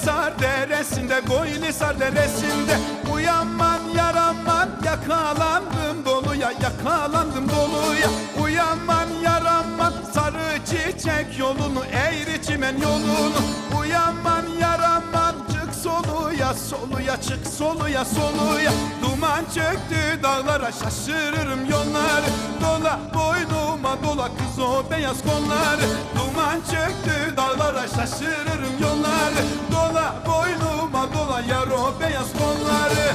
Koylisar deresinde, Koylisar deresinde. Uyanman yaraman, yakalandım doluya, yakalandım doluya. Uyanman yaraman, sarı çiçek yolunu, eğri çimen yolunu. Uyanman yaraman, çık soluya, soluya, çık soluya, soluya. Duman çöktü dağlara, şaşırırım yolları. Dola boynuma dola kız o beyaz kolları. Duman çöktü dağlara, şaşırırım yolları. Dola boynuma dola yar o beyaz kolları.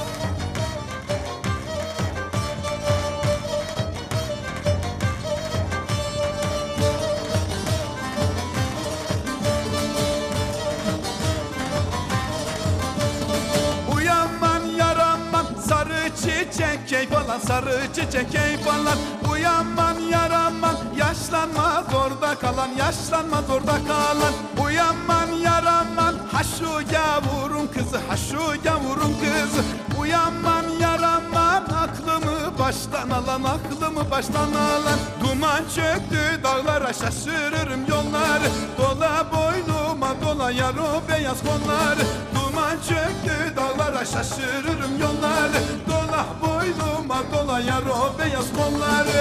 Çiçek keyfalan, sarı çiçek keyfalan. Uyanman yaraman, yaşlanmaz orada kalan, yaşlanmaz orada kalan. Uyanman yaraman, ha şu gavurun kızı, ha şu gavurun kızı. Uyanman yaraman, aklımı baştan alan, aklımı baştan alan. Duman çöktü dağlara, şaşırırım yolları. Dola boynuma dola yar o beyaz kolları. Duman çöktü dağlara, şaşırırım yolları. Dola boynuma dola yar o beyaz kolları.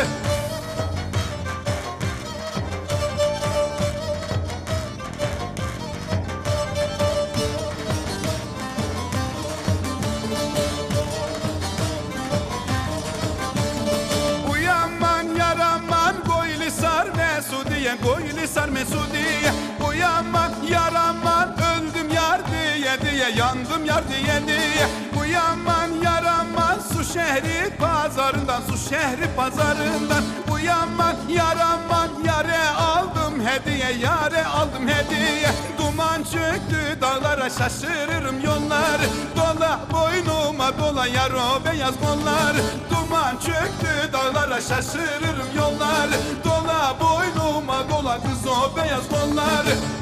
Uyanman yaraman, Koylisar Mesudiye, Koylisar Mesudiye. Uyanman yaraman, öldüm yar diye diye, yandım yar diye diye. Uyanman yaraman, su şehri pazarından, su şehri pazarından. Uyanman yaraman, yare aldım hediye, yare aldım hediye. Duman çöktü dağlara, şaşırırım yolları. Dola boynuma dola yar o beyaz kolları. Duman çöktü dağlara, şaşırırım yolları. Dola boynuma dola kız o beyaz kolları.